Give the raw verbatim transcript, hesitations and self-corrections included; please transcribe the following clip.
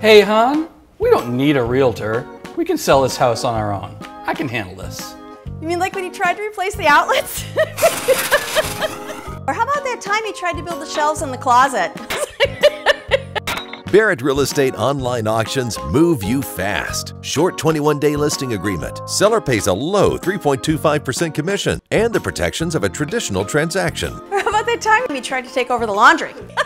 Hey, hon, we don't need a realtor. We can sell this house on our own. I can handle this. You mean like when you tried to replace the outlets? Or how about that time you tried to build the shelves in the closet? Barrett Real Estate online auctions move you fast. Short twenty-one day listing agreement. Seller pays a low three point two five percent commission and the protections of a traditional transaction. Or how about that time you tried to take over the laundry?